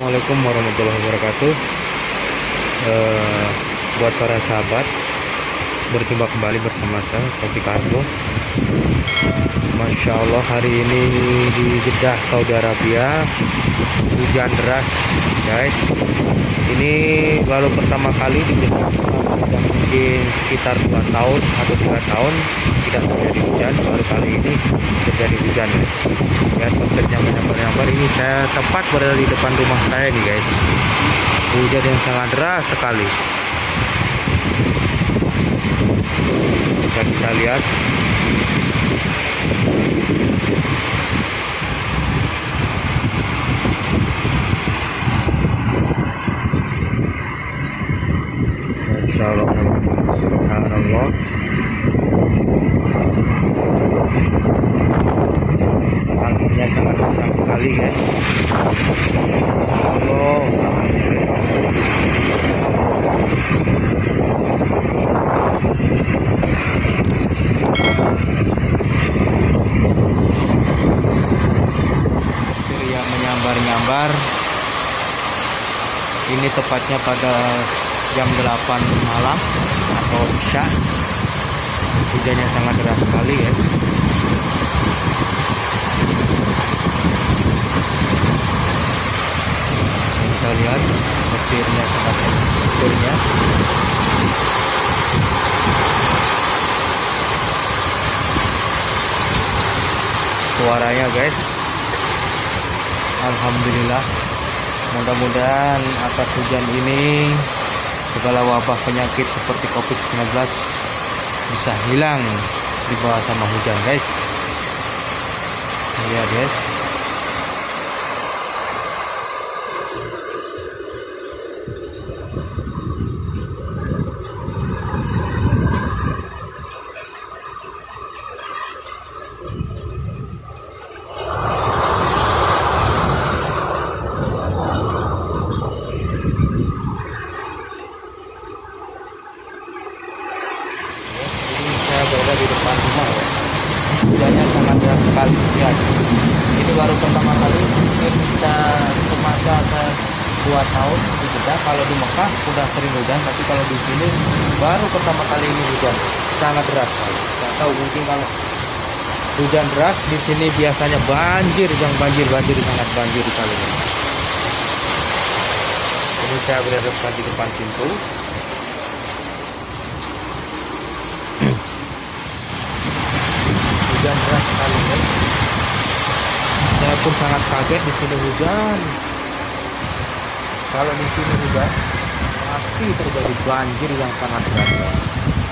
Assalamualaikum warahmatullahi wabarakatuh. Buat para sahabat, berjumpa kembali bersama saya Taufik Argo. Masya Allah, hari ini di Jeddah, Saudi Arabia, hujan deras guys. Ini baru pertama kali di Jeddah, mungkin sekitar 2 tahun atau 3 tahun tidak terjadi hujan. Baru kali ini terjadi hujan. Lihat petirnya menyambar-nyambar. Ini saya tepat berada di depan rumah saya nih guys. Hujan yang sangat deras sekali. Kita lihat. Masya Allah, subhanallah. Anginnya sangat kencang sekali guys. Allah. Petir yang menyambar-nyambar. Ini tepatnya pada jam 8 malam atau isya. Hujannya sangat deras sekali ya. Kita lihat petirnya sangat petirnya. Suaranya guys. Alhamdulillah. Mudah-mudahan atas hujan ini segala wabah penyakit seperti COVID-19 bisa hilang di bawah sama hujan guys. Lihat guys. Berada di depan rumah ya. Hujannya sangat deras sekali ya. Ini baru pertama kali, mungkin kita semasa 2 tahun di Jeddah. Kalau di Mekah udah sering hujan, tapi kalau di sini baru pertama kali ini hujan sangat deras sekali. Nggak tahu, mungkin kalau hujan deras di sini biasanya banjir, yang banjir sangat banjir sekali. Ini saya berada di depan pintu. Hujan deras sekali guys. Saya pun sangat kaget di sini hujan. Kalau di sini hujan pasti terjadi banjir yang sangat deras.